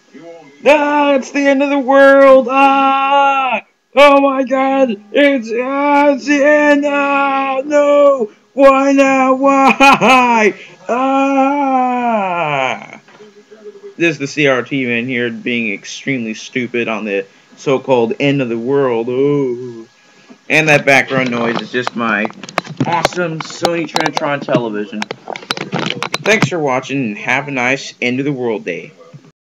Ah, it's the end of the world! Ah! Oh my god! It's the end! Ah! No! Why now? Why? Ah! This is the CRT man here being extremely stupid on the so-called end of the world. Oh. And that background noise is just my awesome Sony Trinitron television. Thanks for watching and have a nice end of the world day.